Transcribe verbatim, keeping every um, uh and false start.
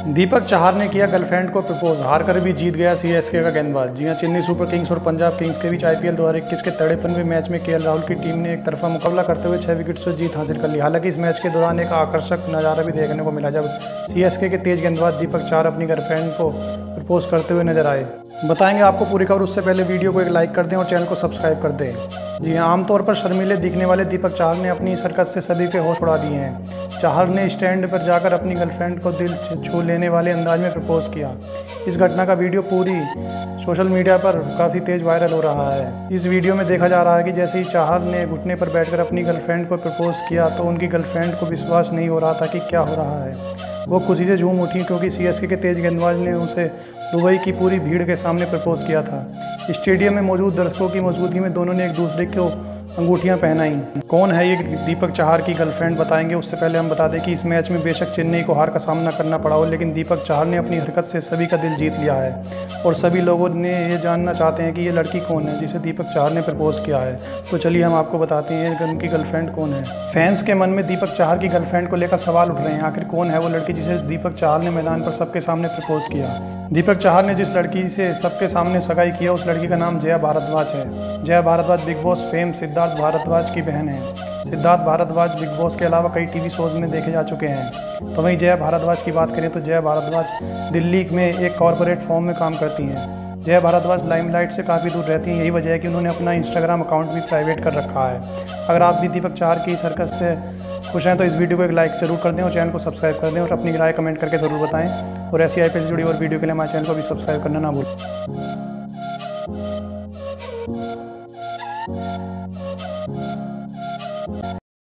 दीपक चाहर ने किया गर्लफ्रेंड को प्रपोज, हार कर भी जीत गया सीएसके का गेंदबाज। जी हां, चेन्नई सुपर किंग्स और पंजाब किंग्स के बीच आईपीएल दो हज़ार इक्कीस के तड़ेपनवे मैच में केएल राहुल की टीम ने एक तरफा मुकाबला करते हुए छह विकेट से जीत हासिल कर ली। हालांकि इस मैच के दौरान एक आकर्षक नज़ारा भी देखने को मिला, जब सीएसके के तेज गेंदबाज दीपक चाहर अपनी गर्लफ्रेंड को प्रपोज करते हुए नजर आए। बताएंगे आपको पूरी खबर, उससे पहले वीडियो को एक लाइक कर दें और चैनल को सब्सक्राइब कर दें। जी हाँ, आमतौर पर शर्मीले दिखने वाले दीपक चाहर ने अपनी इस हरकत से सभी के होश उड़ा दिए हैं। चाहर ने स्टैंड पर जाकर अपनी गर्लफ्रेंड को दिल छू लेने वाले अंदाज में प्रपोज किया। इस घटना का वीडियो पूरी सोशल मीडिया पर काफ़ी तेज वायरल हो रहा है। इस वीडियो में देखा जा रहा है कि जैसे ही चाहर ने घुटने पर बैठकर अपनी गर्लफ्रेंड को प्रपोज किया तो उनकी गर्लफ्रेंड को विश्वास नहीं हो रहा था कि क्या हो रहा है। वो खुशी से झूम उठी क्योंकि सीएसके के तेज गेंदबाज ने उसे दुबई की पूरी भीड़ के सामने प्रपोज किया था। स्टेडियम में मौजूद दर्शकों की मौजूदगी में दोनों ने एक दूसरे को अंगूठियां पहनाई। कौन है ये दीपक चाहर की गर्लफ्रेंड, बताएंगे। उससे पहले हम बता दें कि इस मैच में बेशक चेन्नई को हार का सामना करना पड़ा हो, लेकिन दीपक चाहर ने अपनी हरकत से सभी का दिल जीत लिया है और सभी लोगों ने ये जानना चाहते हैं कि ये लड़की कौन है जिसे दीपक चाहर ने प्रपोज किया है। तो चलिए हम आपको बताते हैं उनकी गर्लफ्रेंड कौन है। फैंस के मन में दीपक चाहर की गर्लफ्रेंड को लेकर सवाल उठ रहे हैं। आखिर कौन है वो लड़की जिसे दीपक चाहर ने मैदान पर सबके सामने प्रपोज किया। दीपक चाहर ने जिस लड़की से सबके सामने सगाई किया उस लड़की का नाम जया भारद्वाज है। Jaya Bhardwaj Bigg Boss fame Siddharth Bhardwaj की बहन है। सिद्धार्थ भारद्वाज बिग बॉस के अलावा कई टीवी शोज में देखे जा चुके हैं। तो वहीं जया भारद्वाज की बात करें तो जया भारद्वाज दिल्ली में एक कॉरपोरेट फॉर्म में काम करती हैं। जया भारद्वाज लाइमलाइट से काफ़ी दूर रहती हैं। यही वजह है कि उन्होंने अपना इंस्टाग्राम अकाउंट भी प्राइवेट कर रखा है। अगर आप भी दीपक चाहर की इस हरकत से खुश हैं तो इस वीडियो को एक लाइक जरूर कर दें और चैनल को सब्सक्राइब कर दें और अपनी राय कमेंट करके ज़रूर बताएं। और ऐसी आईपीएल से जुड़ी और वीडियो के लिए हमारे चैनल को भी सब्सक्राइब करना ना भूलें।